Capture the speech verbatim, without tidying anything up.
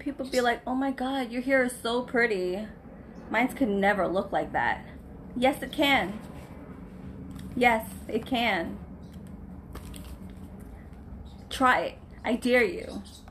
People be like, oh my god, your hair is so pretty. Mine could never look like that. Yes, it can. Yes, it can. Try it. I dare you.